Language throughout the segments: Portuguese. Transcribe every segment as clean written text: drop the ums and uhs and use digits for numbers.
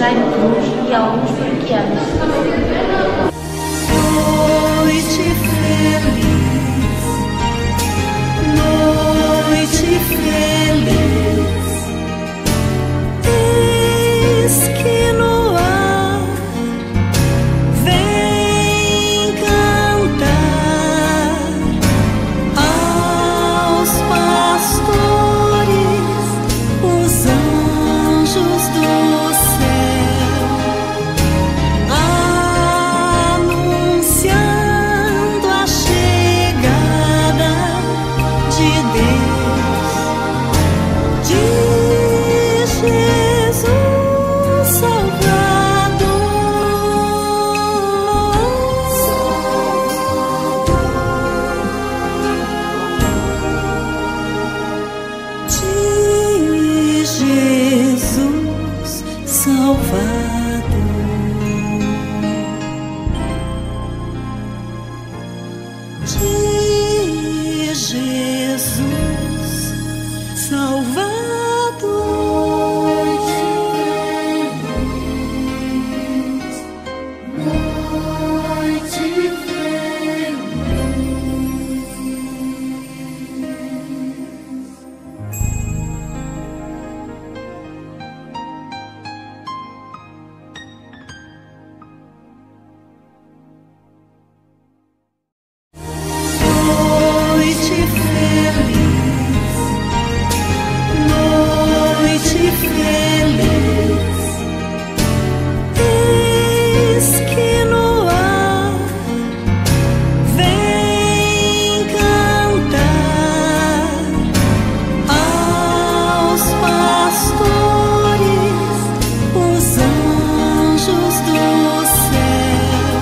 Jaime Cruz e alguns paroquianos. Noite feliz, noite feliz, eis que no ar vem cantar aos pastores os anjos do céu, anunciando a chegada de Deus, de Jesus Salvador, de Jesus Salvador, noite feliz. Noite feliz, noite feliz, eis que no ar vem cantar aos pastores os anjos do céu,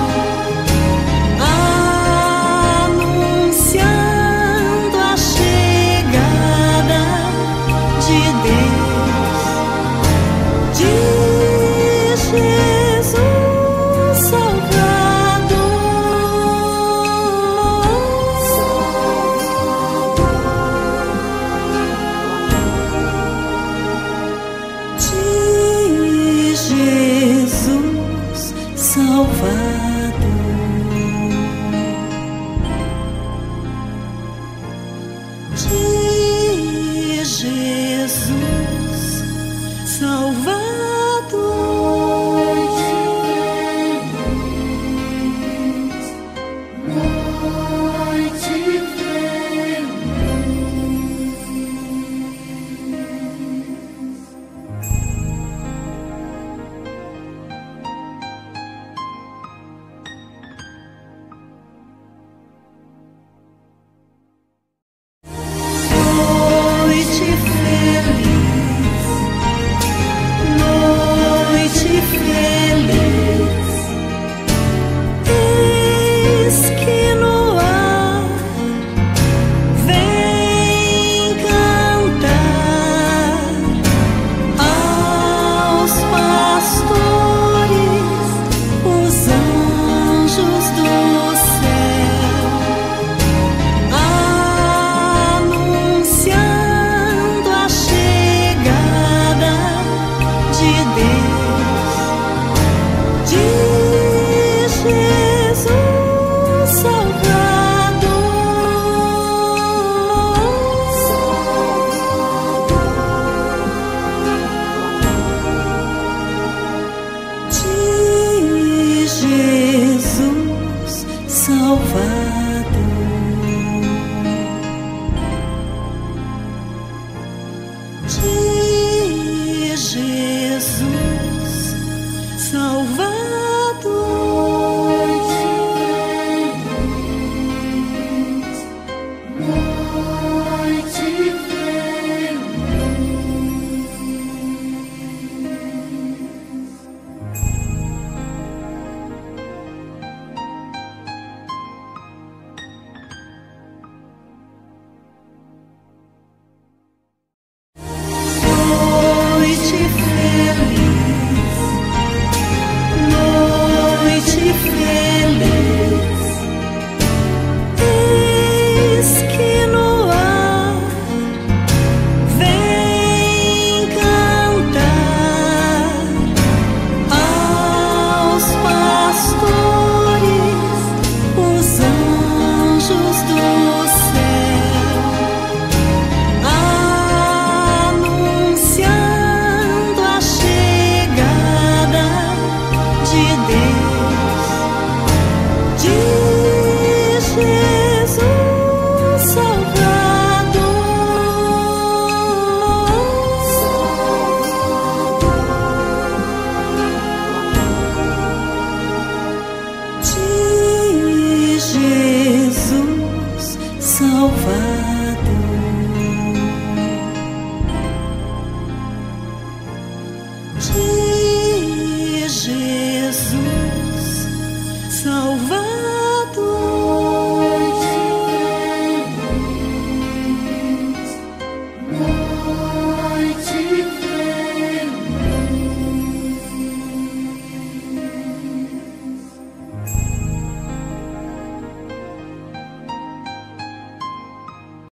anunciando a chegada de Deus, de Jesus Salvador, de Jesus Salvador, noite feliz. Noite feliz, noite feliz, eis que no ar vem cantar aos pastores os anjos do céu, anunciando a chegada de Deus, de Jesus Salvador, de